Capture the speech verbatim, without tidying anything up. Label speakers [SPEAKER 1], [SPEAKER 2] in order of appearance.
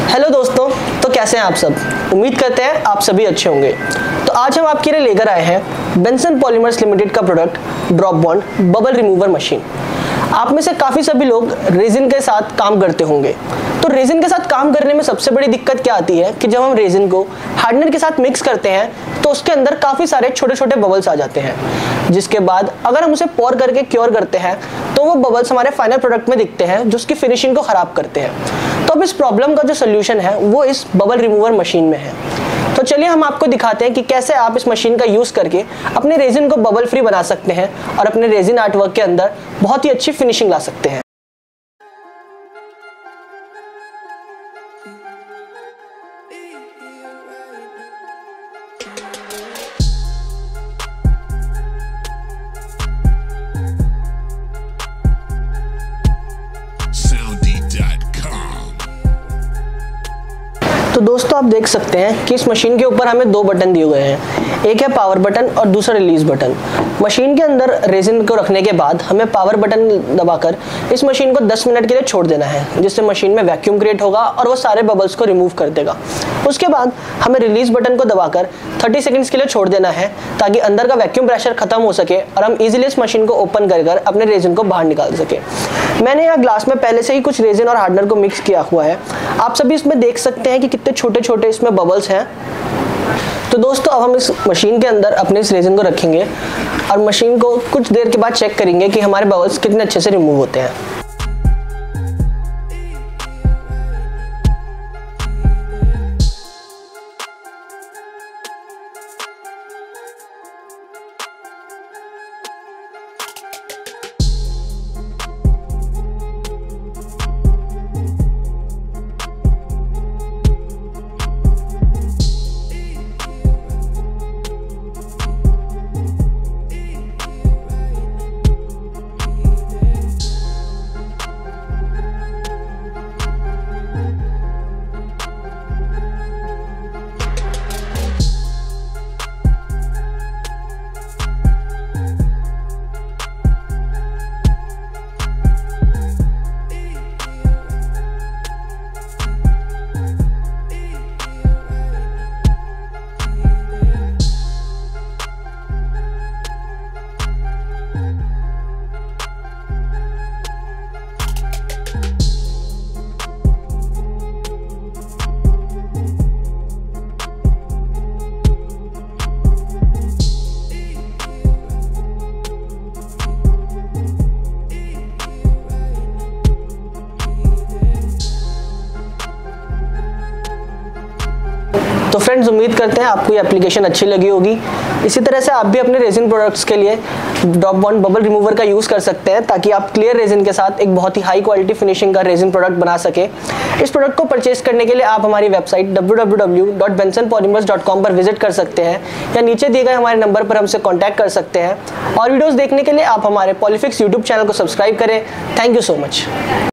[SPEAKER 1] Hello दोस्तों, तो कैसे हैं आप सब। उम्मीद करते हैं आप सभी अच्छे होंगे। तो आज हम आपके लिए लेकर आए हैं बेंसन पॉलीमर्स लिमिटेड का product drop bond bubble remover machine. आप में से काफ़ी सभी लोग रेजिन के साथ काम करते होंगे। तो रेजिन के साथ काम करने में सबसे बड़ी दिक्कत क्या आती है कि जब हम रेजिन को हार्डनर के साथ मिक्स करते हैं तो उसके अंदर काफ़ी सारे छोटे छोटे बबल्स आ जाते हैं, जिसके बाद अगर हम उसे पोर करके क्योर करते हैं तो वो बबल्स हमारे फाइनल प्रोडक्ट में दिखते हैं, जो उसकी फिनिशिंग को ख़राब करते हैं। तो अब इस प्रॉब्लम का जो सोल्यूशन है वो इस बबल रिमूवर मशीन में है। तो चलिए हम आपको दिखाते हैं कि कैसे आप इस मशीन का यूज़ करके अपने रेजिन को बबल फ्री बना सकते हैं और अपने रेजिन आर्टवर्क के अंदर बहुत ही अच्छी फिनिशिंग ला सकते हैं। तो दोस्तों आप देख सकते हैं कि इस मशीन के ऊपर हमें दो बटन दिए हुए हैं, एक है पावर बटन और दूसरा रिलीज बटन। मशीन के अंदर रेजिन को रखने के बाद हमें पावर बटन दबाकर इस मशीन को दस मिनट के लिए छोड़ देना है, जिससे मशीन में वैक्यूम क्रिएट होगा और वो सारे बबल्स को रिमूव कर देगा। उसके बाद हमें रिलीज बटन को दबाकर तीस सेकंड्स के लिए छोड़ देना है, ताकि अंदर का वैक्यूम प्रेशर खत्म हो सके और हम इजीली इस मशीन को ओपन कर कर अपने रेजिन को बाहर निकाल सके। मैंने यहाँ ग्लास में पहले से ही कुछ रेजिन और हार्डनर को मिक्स किया हुआ है। आप सभी इसमें देख सकते हैं कि कितने छोटे छोटे इसमें बबल्स हैं। तो दोस्तों अब हम इस मशीन के अंदर अपने इस रेजिन को रखेंगे और मशीन को कुछ देर के बाद चेक करेंगे कि हमारे बबल्स कितने अच्छे से रिमूव होते हैं। तो फ्रेंड्स उम्मीद करते हैं आपको ये एप्लीकेशन अच्छी लगी होगी। इसी तरह से आप भी अपने रेजिन प्रोडक्ट्स के लिए ड्रॉप बॉन्ड बबल रिमूवर का यूज़ कर सकते हैं, ताकि आप क्लियर रेजिन के साथ एक बहुत ही हाई क्वालिटी फिनिशिंग का रेजिन प्रोडक्ट बना सके। इस प्रोडक्ट को परचेज करने के लिए आप हमारी website W W W dot Benson Polymers dot com पर विजिट कर सकते हैं, या नीचे दिए गए हमारे नंबर पर हमसे कॉन्टैक्ट कर सकते हैं। और वीडियोज़ देखने के लिए आप हमारे पॉलीफिक्स यूट्यूब चैनल को सब्सक्राइब करें। Thank you so much.